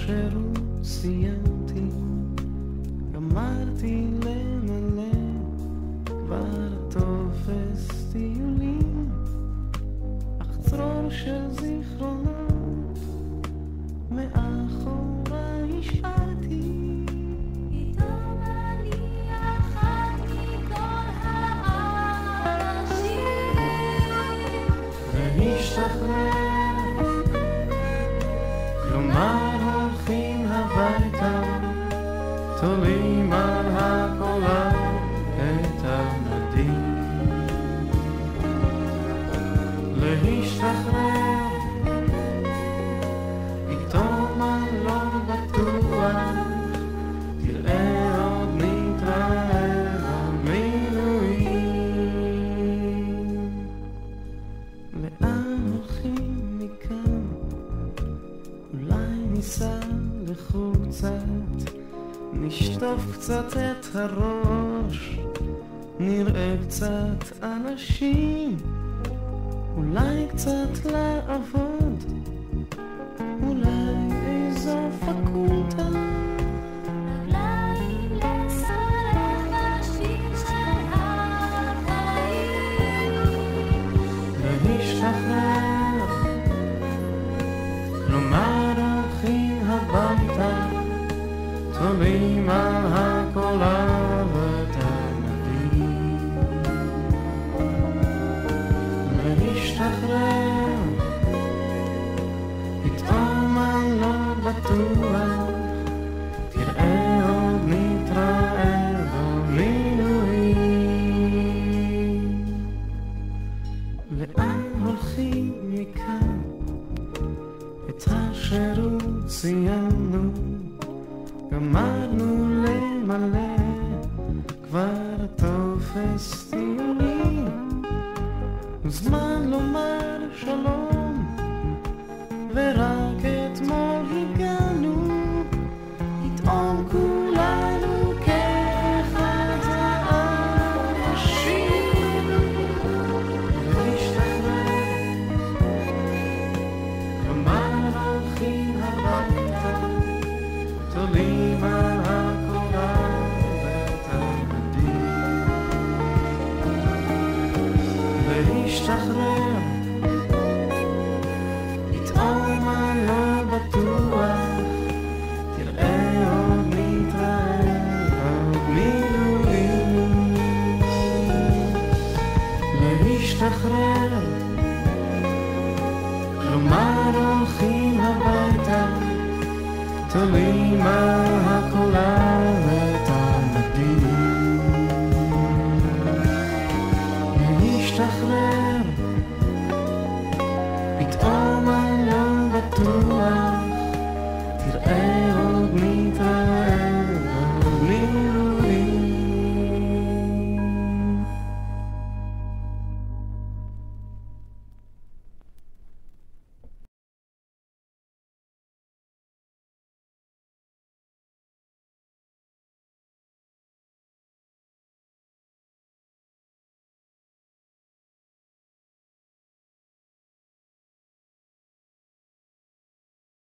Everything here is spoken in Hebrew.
השירות סיימתי, גמרתי למלא כבר טופס טיולים, אך צרור של זיכרונות מאחורי השארתי. פתאום אני אחת מכל האנשים והשתחרר, כלומר הולכים הביתה, תולים על הקולר את המדים. להשתחרר, פתאום אני לא בטוח, תראה עוד נתראה במילואים. לאן הולכים מכאן? אולי ניסע לחו"ל קצת, נשטוף קצת את הראש, נראה קצת אנשים, אולי קצת לעבוד, אולי איזו פקולטה, אולי לצרף בשיר של החיים. להשתחרר, כלומר הולכים הביתה, תולים על הקולר ואת המדים. להשתחרר, פתאום אני לא בטוח, תראה עוד נתראה במילואים. לאן הולכים מכאן? את השירות סיימנו, גמרנו למלא כבר טופס טיולים, וזמן לומר שלום ורק